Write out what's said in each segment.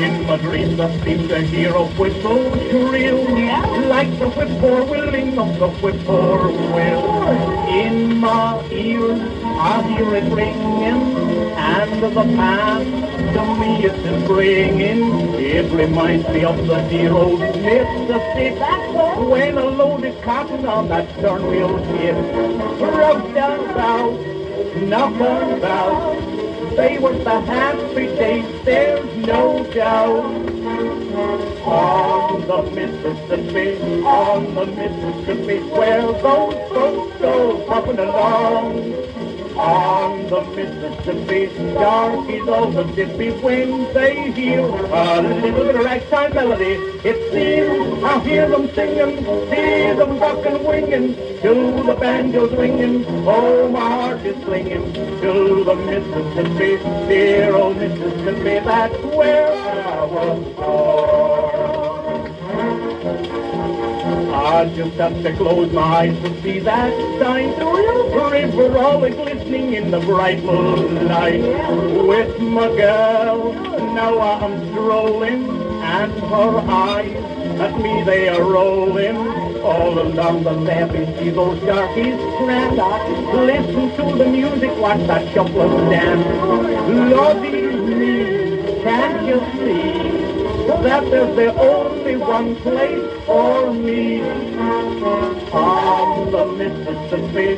In my dreams I seem to hear a whistle shrill, like the whip-poor-willing of the whip-poor-will. In my ears I hear it ringing, and the past to me it is bringing. It reminds me of the dear old Mississippi, when a loaded cotton on that stern wheel ship broke down south, knocked out. They were the happy days, there's no doubt. On the Mississippi, where those folks go puffing along. On the Mississippi, darkies all the dippy when they hear a little bit of ragtime melody. It seems I hear them singing, hear them bucking, winging, to the banjos ringing. Oh, my heart is singing to the Mississippi, dear old Mississippi. That's where I was born. I just have to close my eyes to see that sight, the river all glistening in the bright moonlight. With my girl, now I'm strolling, and her eyes at me they are rolling. All along the levee, see those darkies stand up, listen to the music, watch that shuffler dance. Lordy me, can't you see that there's the only one place for me? On the Mississippi,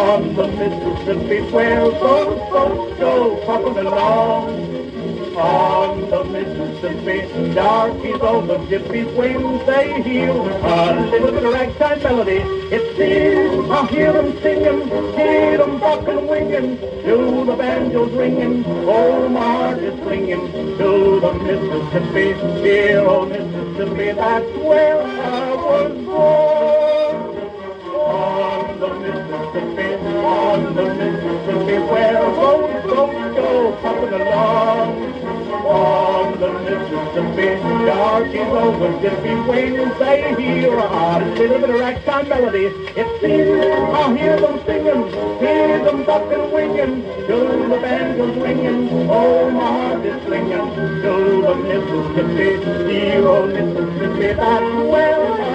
where those folks go puffing along. On the Mississippi, darkies all the gypsies when they hear a little bit of ragtime melody. It seems I hear them singing, hear them bucking, winging, to the banjos ringing. Oh, my heart is singing to the Mississippi, dear old Mississippi. That's where I was born. On the Mississippi, where those folks go puffing along. On the Mississippi, darkies over dippy wings, they hear a little bit of ragtime melody. It seems I hear them singing, hear them bucking, winging, to the banjos ringing. Oh, my heart is singing to the Mississippi, dear old Mississippi. That's where